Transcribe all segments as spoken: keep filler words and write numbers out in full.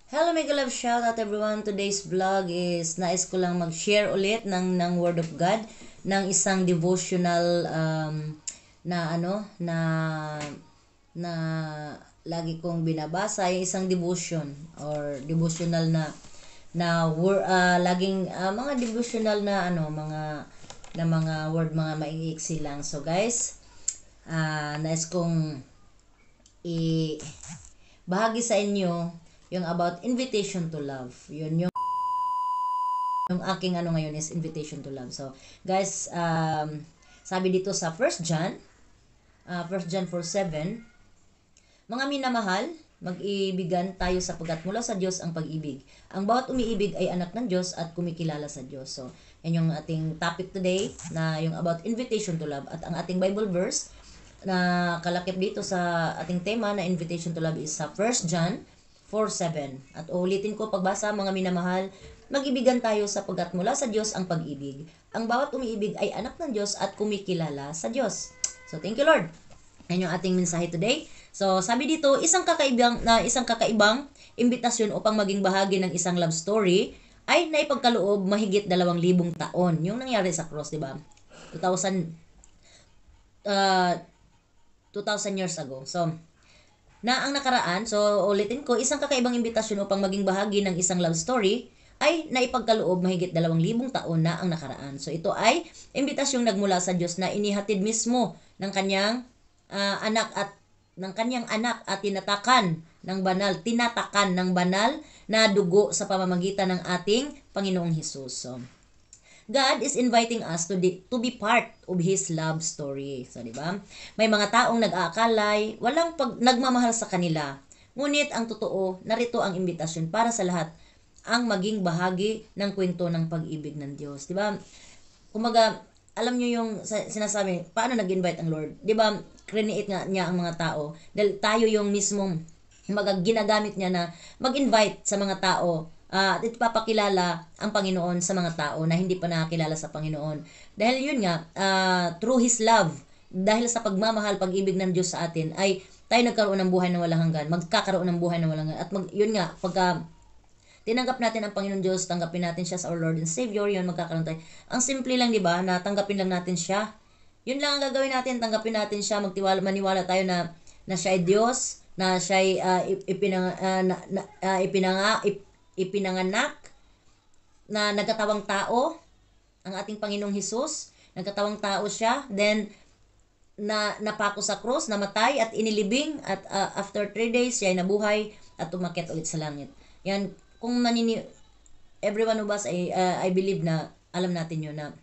Hello mega love, shout out everyone. Today's vlog is nais ko lang mag-share ulit ng ng Word of God ng isang devotional um, na ano na na lagi kong binabasa, yung isang devotion or devotional na na word uh, laging uh, mga devotional na ano mga na mga word, mga maiiksi lang. So guys, uh, nais kong i bahagi sa inyo yung about invitation to love. Yun yung yung aking ano ngayon is invitation to love. So, guys, um, sabi dito sa First John, uh, First John four seven, mga minamahal, mag-ibigan tayo sapagkat mula sa Diyos ang pag-ibig. Ang bawat umiibig ay anak ng Diyos at kumikilala sa Diyos. So, yan yung ating topic today na yung about invitation to love. At ang ating Bible verse na kalakip dito sa ating tema na invitation to love is sa First John four seven. At ulitin ko, pagbasa, mga minamahal, mag-ibigan tayo sapagkat mula sa Diyos ang pag-ibig. Ang bawat umiibig ay anak ng Diyos at kumikilala sa Diyos. So, thank you Lord. Yan yung ating mensahe today. So, sabi dito, isang kakaibang na isang kakaibang imbitasyon upang maging bahagi ng isang love story ay naipagkaloob mahigit dalawang libong taon. Yung nangyari sa cross, di ba? two thousand uh, two thousand years ago. So, na ang nakaraan, so ulitin ko, isang kakaibang imbitasyon upang maging bahagi ng isang love story ay naipagkaloob mahigit dalawang libong taon na ang nakaraan. So ito ay imbitasyong nagmula sa Diyos na inihatid mismo ng kanyang uh, anak at ng kanyang anak at tinatakan ng banal, tinatakan ng banal na dugo sa pamamagitan ng ating Panginoong Hesus. So, God is inviting us to, di, to be part of His love story. So, di ba? May mga taong nag-aakalay, walang pag, nagmamahal sa kanila. Ngunit ang totoo, narito ang imbitasyon para sa lahat ang maging bahagi ng kwento ng pag-ibig ng Diyos. Di ba? Kumaga, alam nyo yung sinasabi, paano nag-invite ang Lord? Di ba? Create nga niya ang mga tao. Dahil tayo yung mismong mag ginagamit niya na mag-invite sa mga tao Uh, at ipapakilala ang Panginoon sa mga tao na hindi pa nakakilala sa Panginoon. Dahil yun nga, uh, through His love, dahil sa pagmamahal, pag-ibig ng Diyos sa atin, ay tayo nagkaroon ng buhay na walang hanggan, magkakaroon ng buhay na walang hanggan. At mag, yun nga, pagka tinanggap natin ang Panginoon Diyos, tanggapin natin siya sa our Lord and Savior, yun, magkakaroon tayo. Ang simple lang, di ba, na tanggapin lang natin siya. Yun lang ang gagawin natin, tanggapin natin siya, magtiwala, maniwala tayo na, na siya ay Diyos, na siya ay uh, ipinang, uh, na, na, uh, ipinanga, ip, ipinanganak na nagkatawang tao ang ating Panginoong Hesus, nagkatawang tao siya, then na napako sa cross, namatay at inilibing at uh, after three days siya ay nabuhay at umakyat ulit sa langit. Yan, kung manini everyone of us ay uh, I believe na alam natin yun na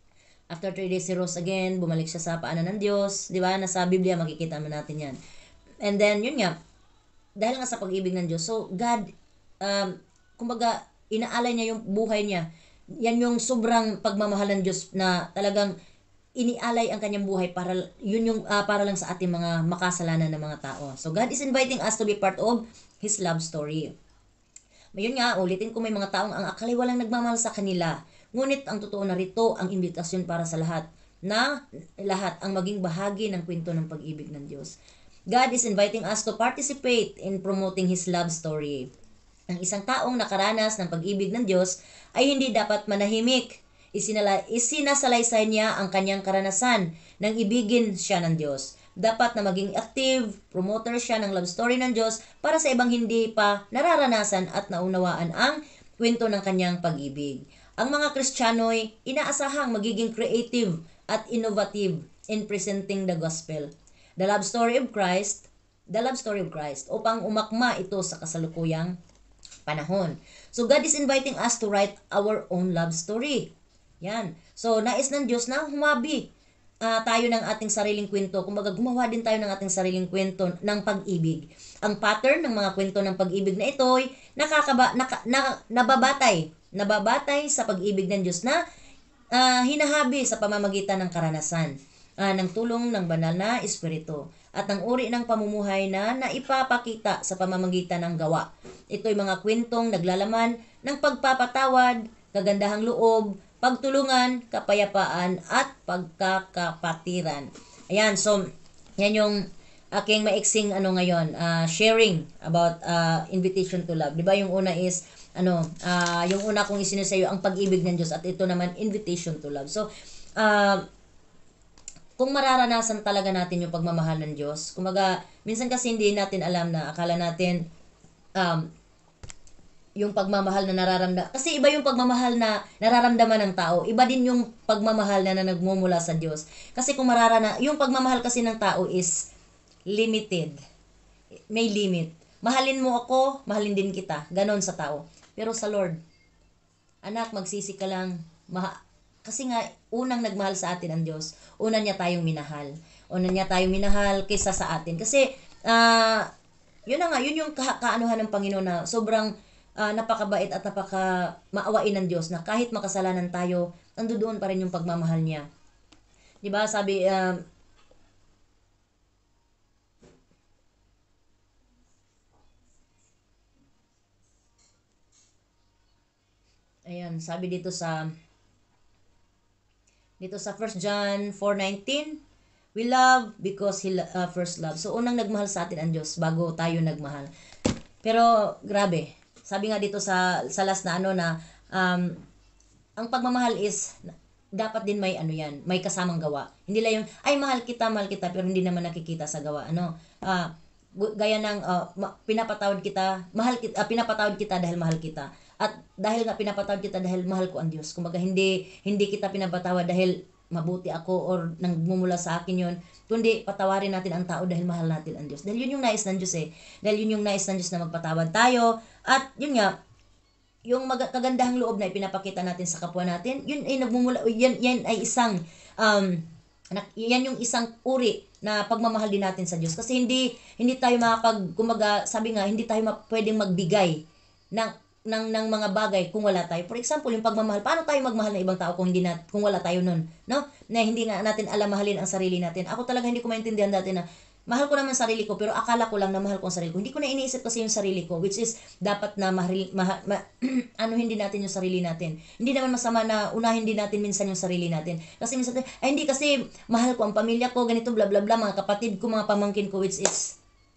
after three days he rose again, bumalik siya sa paanan ng Diyos, di ba? Nasa Biblia makikita mo natin yan. And then yun nga, dahil nga sa pag-ibig ng Diyos, so God um kumbaga, inaalay niya yung buhay niya. Yan yung sobrang pagmamahal ng Diyos na talagang inialay ang kanyang buhay para yun yung uh, para lang sa ating mga makasalanan ng mga tao. So God is inviting us to be part of His love story. Mayun nga, ulitin ko, may mga taong ang akala walang nagmamahal sa kanila. Ngunit ang totoo na rito ang imbitasyon para sa lahat na lahat ang maging bahagi ng kwento ng pag-ibig ng Diyos. God is inviting us to participate in promoting His love story. Ang isang taong nakaranas ng pag-ibig ng Diyos ay hindi dapat manahimik. Isinala, isinasalaysay niya ang kanyang karanasan nang ibigin siya ng Diyos. Dapat na maging active, promoter siya ng love story ng Diyos para sa ibang hindi pa nararanasan at naunawaan ang kwento ng kanyang pag-ibig. Ang mga Kristiyano'y inaasahang magiging creative at innovative in presenting the gospel. The love story of Christ, the love story of Christ, upang umakma ito sa kasalukuyang panahon. So God is inviting us to write our own love story. Yan. So nais ng Diyos na humabi uh, tayo ng ating sariling kwento. Kumbaga gumawa din tayo ng ating sariling kwento ng pag-ibig. Ang pattern ng mga kwento ng pag-ibig na ito ay nakakaba, naka, na, nababatay, nababatay sa pag-ibig ng Diyos na uh, hinahabi sa pamamagitan ng karanasan, uh, ng tulong ng banal na Espiritu, at ang uri ng pamumuhay na naipapakita sa pamamagitan ng gawa. Ito'y mga kwentong naglalaman ng pagpapatawad, kagandahang loob, pagtulungan, kapayapaan, at pagkakapatiran. Ayan, so, yan yung aking maiksing ano ngayon, uh, sharing about uh, invitation to love. 'Di ba yung una is ano, uh, yung una kong isinusayo ang pag-ibig ng Diyos at ito naman invitation to love. So, uh, kung mararanasan talaga natin yung pagmamahal ng Diyos, kumaga, minsan kasi hindi natin alam na akala natin um, yung pagmamahal na nararamdaman. Kasi iba yung pagmamahal na nararamdaman ng tao. Iba din yung pagmamahal na, na nagmumula sa Diyos. Kasi kung mararana, yung pagmamahal kasi ng tao is limited. May limit. Mahalin mo ako, mahalin din kita. Ganon sa tao. Pero sa Lord, anak, magsisi ka lang. Maha- kasi nga, unang nagmahal sa atin ang Diyos. Una niya tayong minahal. Una niya tayong minahal kaysa sa atin. Kasi, ah, uh, yun na nga, yun yung ka- kaanuhan ng Panginoon na sobrang uh, napakabait at napaka maawain ng Diyos na kahit makasalanan tayo, nandoon pa rin yung pagmamahal niya. 'Di ba? Sabi uh, ayan, sabi dito sa dito sa First John four nineteen, we love because he uh, first loved. So unang nagmahal sa atin ang Diyos bago tayo nagmahal. Pero grabe, sabi nga dito sa sa last na ano na um, ang pagmamahal is dapat din may ano yan, may kasamang gawa. Hindi lang yung ay mahal kita, mahal kita pero hindi naman nakikita sa gawa. Ano? Ah, uh, gaya ng uh, pinapatawad kita, mahal kita, uh, pinapatawad kita dahil mahal kita. At dahil nga pinapatawad kita dahil mahal ko ang Diyos. Kumbaga hindi hindi kita pinapatawad dahil mabuti ako or nangmumula sa akin yon, kundi patawarin natin ang tao dahil mahal natin ang Diyos. Dahil yun yung nais ng Diyos eh. Dahil yun yung nais ng Diyos na magpatawad tayo. At yun nga, yung mag- kagandahang loob na ipinapakita natin sa kapwa natin, yun ay nagmumula, yan, yan ay isang, um, yan yung isang uri na pagmamahal din natin sa Diyos. Kasi hindi, hindi tayo makapag, kumaga, sabi nga, hindi tayo ma- pwedeng magbigay ng, ng, ng mga bagay kung wala tayo. For example, yung pagmamahal, paano tayo magmahal ng ibang tao kung hindi na, kung wala tayo nun, no? Na hindi nga natin alam mahalin ang sarili natin. Ako talaga hindi ko maintindihan dati na, mahal ko naman sarili ko, pero akala ko lang na mahal ko ang sarili ko. Hindi ko na iniisip kasi yung sarili ko, which is dapat na mahal, ma, ma, ano hindi natin yung sarili natin. Hindi naman masama na unahin din natin minsan yung sarili natin. Kasi minsan, ay hindi kasi mahal ko ang pamilya ko, ganito, bla bla bla, mga kapatid ko, mga pamangkin ko, which is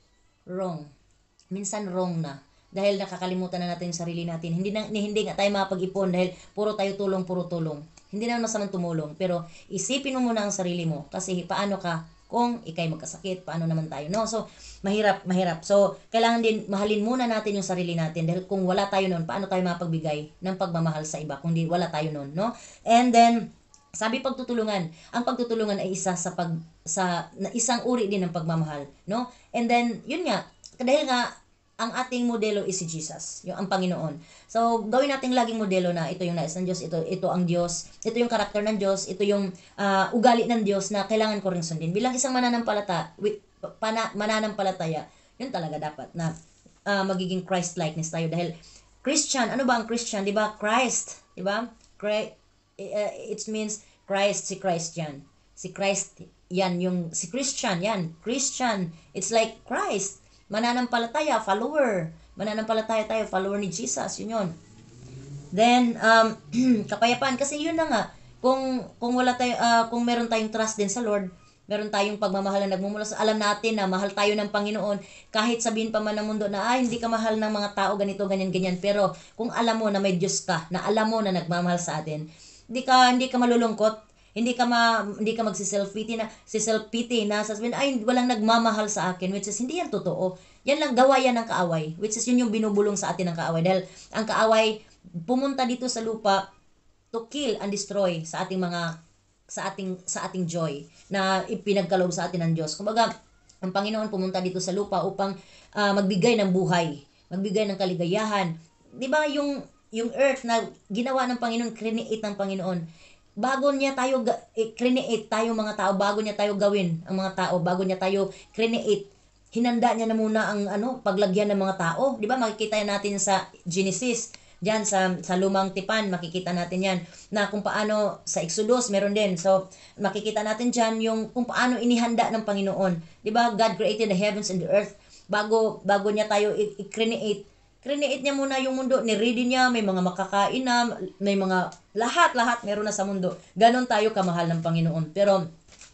wrong. Minsan wrong na. Dahil nakakalimutan na natin yung sarili natin. Hindi na, hindi nga tayo makapag-ipon dahil puro tayo tulong, puro tulong. Hindi naman masamang tumulong, pero isipin mo muna ang sarili mo kasi paano ka kung ikay magkasakit, paano naman tayo, no? So, mahirap, mahirap. So, kailangan din mahalin muna natin yung sarili natin dahil kung wala tayo nun, paano tayo mapagbigay ng pagmamahal sa iba kung di wala tayo nun, no? And then, sabi pagtutulungan, ang pagtutulungan ay isa sa pag sa na isang uri din ng pagmamahal, no? And then, yun nga, dahil nga ang ating modelo is si Jesus, yung ang Panginoon. So, gawin nating laging modelo na ito yung nais ng Diyos, ito ito ang Diyos, ito yung karakter ng Diyos, ito yung uh, ugali ng Diyos na kailangan ko ring sundin. Bilang isang mananampalata, with, pana, mananampalataya, yun talaga dapat na uh, magiging Christ-likeness tayo. Dahil Christian, ano ba ang Christian? Di ba? Christ. Di ba? Christ, uh, it means Christ, si Christ yan. Si Christ, yan. Yung, si Christian, yan. Christian. It's like Christ. Mananampalataya, follower. Mananampalataya tayo, follower ni Jesus. Yun yun. Then, um, kapayapaan. Kasi yun na nga. Kung, kung wala tayo, uh, kung meron tayong trust din sa Lord, meron tayong pagmamahal na nagmumula sa, alam natin na mahal tayo ng Panginoon. Kahit sabihin pa man ng mundo na, ay, hindi ka mahal ng mga tao, ganito, ganyan, ganyan. Pero, kung alam mo na may Diyos ka, na alam mo na nagmamahal sa atin, hindi ka, hindi ka malulungkot. Hindi ka ma, hindi ka magsi-self-pity na, si self-pity na sasabihin, ay, walang nagmamahal sa akin, which is, hindi yan totoo. Yan lang, gawa yan ng kaaway, which is, yun yung binubulong sa atin ng kaaway. Dahil, ang kaaway, pumunta dito sa lupa to kill and destroy sa ating mga, sa ating, sa ating joy, na ipinagkaloob sa atin ng Diyos. Kumbaga, ang Panginoon pumunta dito sa lupa upang uh, magbigay ng buhay, magbigay ng kaligayahan. Di ba, yung, yung earth na ginawa ng Panginoon, create ng Panginoon, bago niya tayo eh, create tayo mga tao, bago niya tayo gawin ang mga tao, bago niya tayo create, hinanda niya na muna ang ano, paglagyan ng mga tao. Di ba makikita natin sa Genesis, diyan sa sa lumang tipan, makikita natin yan na kung paano sa Exodus meron din. So makikita natin diyan yung kung paano inihanda ng Panginoon. Di ba? God created the heavens and the earth bago bago niya tayo i-create. Create niya muna yung mundo, ni-ready niya, may mga makakain na, may mga lahat-lahat meron na sa mundo. Ganon tayo kamahal ng Panginoon. Pero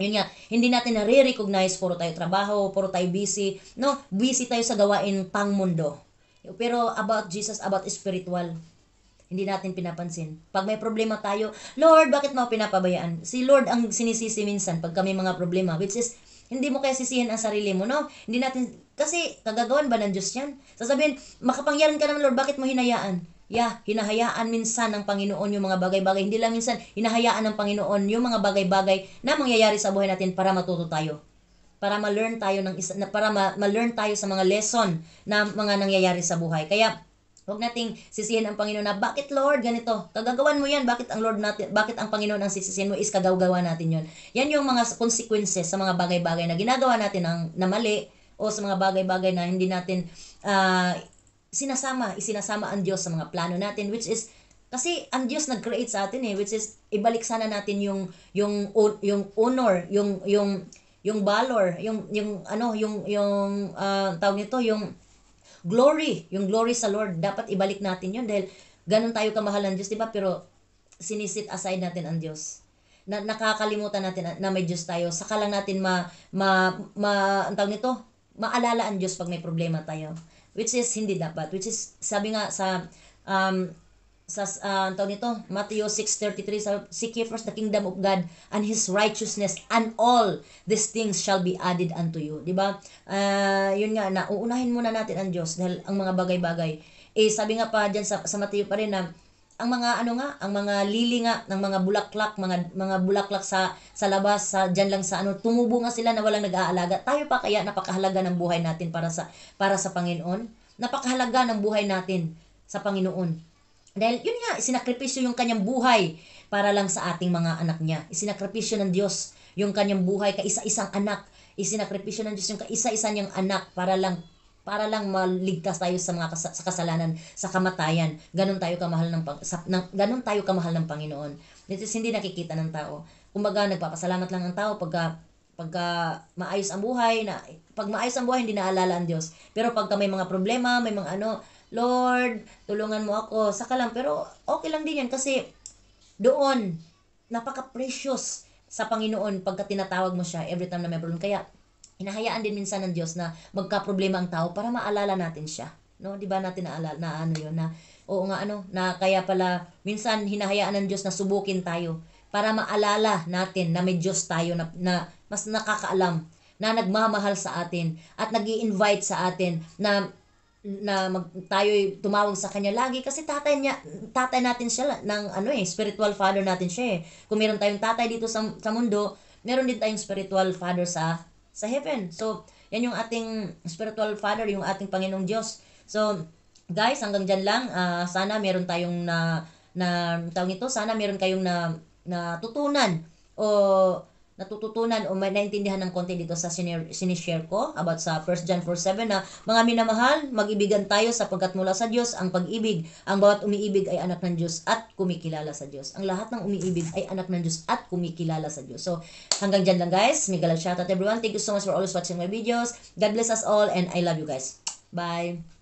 Yun nga, hindi natin nare-recognize, puro tayo trabaho, puro tayo busy, no? Busy tayo sa gawain pang mundo. Pero about Jesus, about spiritual, hindi natin pinapansin. Pag may problema tayo, Lord, bakit mo ako pinapabayaan? Si Lord ang sinisisi minsan pag kami mga problema, which is, hindi mo kaya sisihin ang sarili mo, no? Hindi natin, kasi kagagawan ba ng Diyos yan? Sasabihin, makapangyaran ka naman, Lord, bakit mo hinayaan? Yeah, hinahayaan minsan ng Panginoon yung mga bagay-bagay. Hindi lang minsan, hinahayaan ng Panginoon yung mga bagay-bagay na mangyayari sa buhay natin para matuto tayo. Para ma-learn tayo ng isa, para ma- ma-learn tayo sa mga lesson na mga nangyayari sa buhay. Kaya, huwag nating sisihin ang Panginoon na, bakit Lord ganito? Kagagawan mo yan, bakit ang Lord natin, bakit ang Panginoon ang sisisihin mo is kagagawa natin yon. Yan yung mga consequences sa mga bagay-bagay na ginagawa natin ang, na mali o sa mga bagay-bagay na hindi natin uh, sinasama, isinasama ang Diyos sa mga plano natin, which is, kasi ang Diyos nag-create sa atin eh, which is, ibalik sana natin yung, yung, yung honor, yung, yung, yung valor, yung, yung, ano, yung, yung, uh, tawag nito, yung, glory, yung glory sa Lord, dapat ibalik natin yun dahil ganun tayo kamahal ng Diyos, di ba? Pero sinisit aside natin ang Diyos. Na, nakakalimutan natin na, na may Diyos tayo. Saka lang natin ma, ma, ma, ang tawag nito, maalala ang Diyos pag may problema tayo. Which is hindi dapat. Which is, sabi nga sa, um, sa, uh, ang tawag nito, Matthew six thirty-three, seek ye first the kingdom of God and His righteousness, and all these things shall be added unto you. Diba? Uh, yun nga, na uunahin muna natin ang Diyos dahil ang mga bagay-bagay. Eh, sabi nga pa dyan sa, sa Matthew pa rin na, ang mga ano nga, ang mga lili nga ng mga bulaklak, mga mga bulaklak sa sa labas, sa diyan lang sa ano, tumubo nga sila na walang nag-aalaga. Tayo pa kaya napakahalaga ng buhay natin para sa para sa Panginoon. Napakahalaga ng buhay natin sa Panginoon. Dahil yun nga, isinakripisyo yung kanyang buhay para lang sa ating mga anak niya. Isinakripisyo ng Diyos yung kanyang buhay kaisa-isang anak. Isinakripisyo ng Diyos yung kaisa-isa niyang anak para lang para lang maligtas tayo sa mga kas- sa kasalanan, sa kamatayan. Ganun tayo kamahal ng, sa, ng ganun tayo kamahal ng Panginoon. This is hindi nakikita ng tao. Kumbaga nagpapasalamat lang ang tao pagka pagka maayos ang buhay, na pag maayos ang buhay hindi naalala ang Diyos. Pero pagka may mga problema, may mga ano, Lord, tulungan mo ako. Saka lang, pero okay lang din yan kasi doon napaka-precious sa Panginoon pagka tinatawag mo siya every time na may problem. Kaya hinahayaan din minsan ng Diyos na magka-problema ang tao para maalala natin siya. No, 'di ba natin naalala na ano 'yon na oo nga ano, na kaya pala minsan hinahayaan ng Diyos na subukin tayo para maalala natin na may Diyos tayo na, na mas nakakaalam, na nagmamahal sa atin at nag-i-invite sa atin na na mag, tayo'y tumawag sa kanya lagi kasi tatay niya, tatay natin siya ng ano eh, spiritual father natin siya eh. Kung meron tayong tatay dito sa, sa mundo, meron din tayong spiritual father sa sa heaven. So, yan yung ating spiritual father, yung ating Panginoong Diyos. So, guys, hanggang dyan lang. Uh, sana meron tayong na, na tawag ito, sana meron kayong na, natutunan o natututunan o may naintindihan ng konti dito sa sinishare ko about sa First John four seven na mga minamahal, mag-ibigan tayo sapagkat mula sa Diyos ang pag-ibig. Ang bawat umiibig ay anak ng Diyos at kumikilala sa Diyos. Ang lahat ng umiibig ay anak ng Diyos at kumikilala sa Diyos. So, hanggang dyan lang guys. Mega love shout out everyone. Thank you so much for always watching my videos. God bless us all and I love you guys. Bye!